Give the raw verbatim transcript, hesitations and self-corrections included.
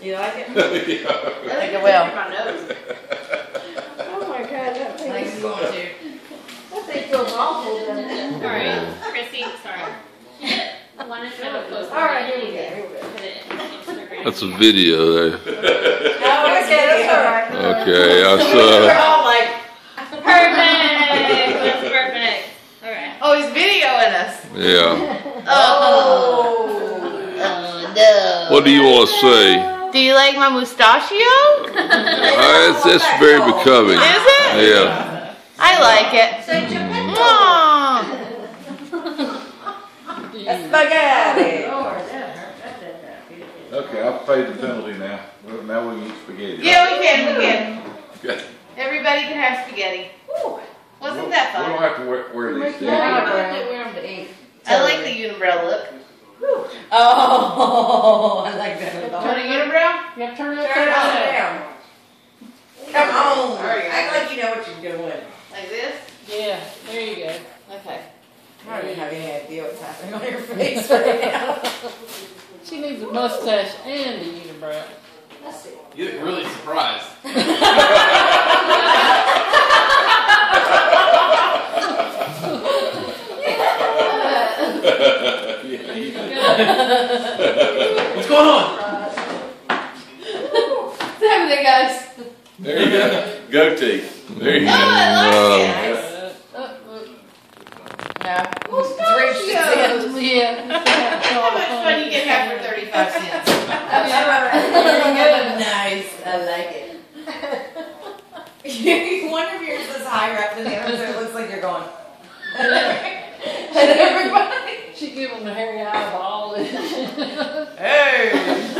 You like it? Yeah. I think it will. My nose. Oh my God, that thing Thanks is for going to. That thing feels awful, doesn't it? Alright, Chrissy, sorry. I wanted to have a post. Alright, here we go. Here we go. Put it in Instagram. That's a video there. Oh, okay, that's alright. Okay, I We're saw. all like, Perfect! That's perfect. Alright. Oh, he's videoing us. Yeah. Oh. oh no. What do you want to say? Do you like my mustachio? Uh, it's, it's very becoming. Is it? Yeah. I like it. Say Geppetto. Mwah. Spaghetti. Lord, that hurt. That didn't hurt. Okay, I've paid the penalty now. Well, now we can eat spaghetti. Yeah, we can, we can. Okay. Everybody can have spaghetti. Ooh. Wasn't that We don't fun? have to wear, wear these things. Yeah, I have to wear them to eat. I like the unibrow look. Oh, I like that. You want a unibrow? You have to turn it Turn it upside on down. down. Come on. Alright. Act like you know what you're doing. Like this? Yeah, there you go. Okay. I don't even have any idea what's happening on your face right now. She needs a mustache and a unibrow. Let's see. You look really surprised. What's going on? What's happening, guys? There you go. Goatee. There you Oh, go. I like it. Uh, uh, uh, Yeah. Mustachio. yeah. How much fun you can have for thirty-five cents? Nice. I like it. One of yours is higher up than the other, so it looks like you're going. And everybody. She give him a hairy eyeball. Hey.